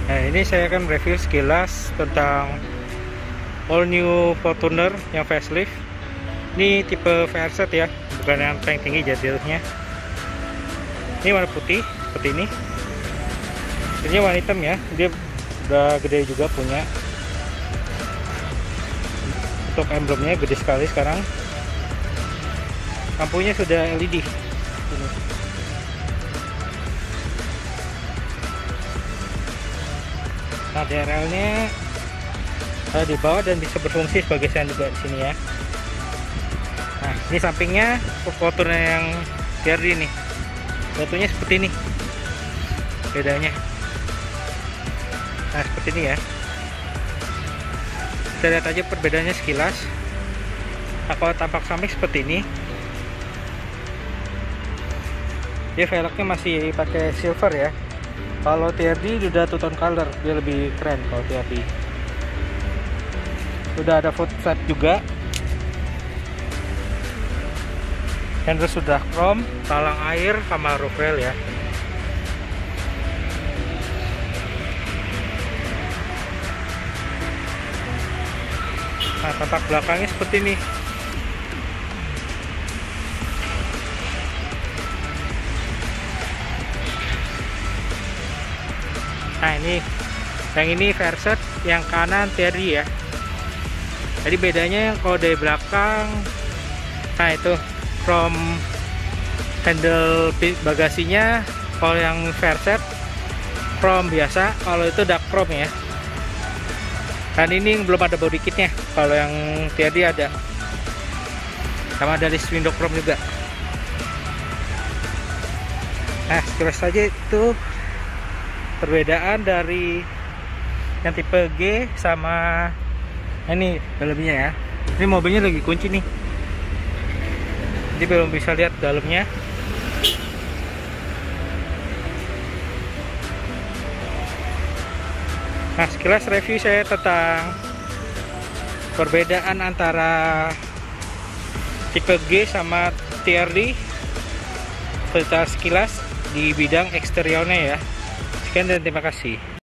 Nah, ini saya akan review sekilas tentang all new Fortuner yang facelift. Ini tipe VRZ ya, bukan yang tank tinggi jadilnya. Ini warna putih seperti ini. Ini warna hitam ya, dia udah gede juga punya. Untuk emblemnya gede sekali sekarang. Lampunya sudah LED. Ini. Nah, DRL-nya ada di bawah dan bisa berfungsi sebagai sen juga di sini ya. Nah, ini sampingnya Fortuner yang TRD nih. Batunya seperti ini. Bedanya. Nah, seperti ini ya. Kita lihat aja perbedaannya sekilas. Nah, kalau tampak samping seperti ini. Dia velgnya masih pakai silver ya. Kalau TRD udah two tone color, dia lebih keren kalau TRD. Sudah ada foot flap juga. Handle sudah chrome, talang air sama roof rail ya. Nah, tampak belakangnya seperti ini. Nah, yang ini VRZ, yang kanan TRD ya. Jadi bedanya kalau dari belakang, nah itu chrome handle bagasinya. Kalau yang VRZ chrome biasa, kalau itu dark chrome ya. Dan ini belum ada body kitnya. Kalau yang TRD ada, sama ada list window chrome juga. Nah, sekilas saja itu perbedaan dari yang tipe G sama ini dalamnya ya. Ini mobilnya lagi kunci nih, jadi belum bisa lihat dalamnya. Nah, sekilas review saya tentang perbedaan antara tipe G sama TRD sekilas di bidang eksteriornya ya. Sekian dan terima kasih.